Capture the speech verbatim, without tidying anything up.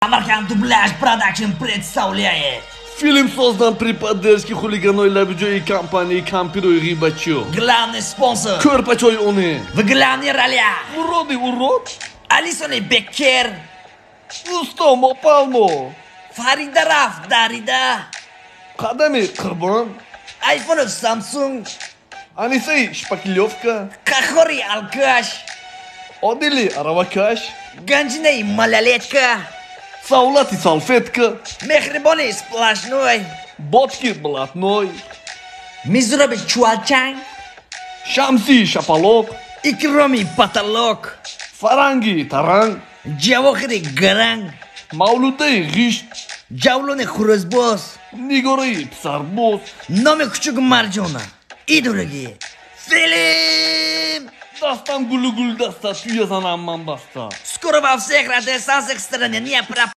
American Dubляж Production представляет Фильм создан при поддержке хулиганой лабиджой компании Кампиро и Рибачо. главный спонсор Körpaçoy onu. в главных ролях Уроды урод. Алисон Беккер, Устомо Палмо. Фаридаров Дарида, Кадами Кырбан. Айфонов Samsung, Анисей Шпакилевка. Кахори Алкаш, Одели Аравакаш. Ганджиней Малолетка, Саулати Салфетка. Мехрибони Сплошной, Ботки Блатной. Мизураби Чуачан, Шамси Шапалок. Икроми Потолок, Фаранги Таран. Джавохри Гаранг, Маулутей Гиш. Джаулони Хурозбос, Нигори Псарбос. Номер Кучук Марджона. И дорогие, фильм! Дастан Гулугул Даста Тюязан Амман Баста. Скоро во всех радиостанциях страны не пропустите.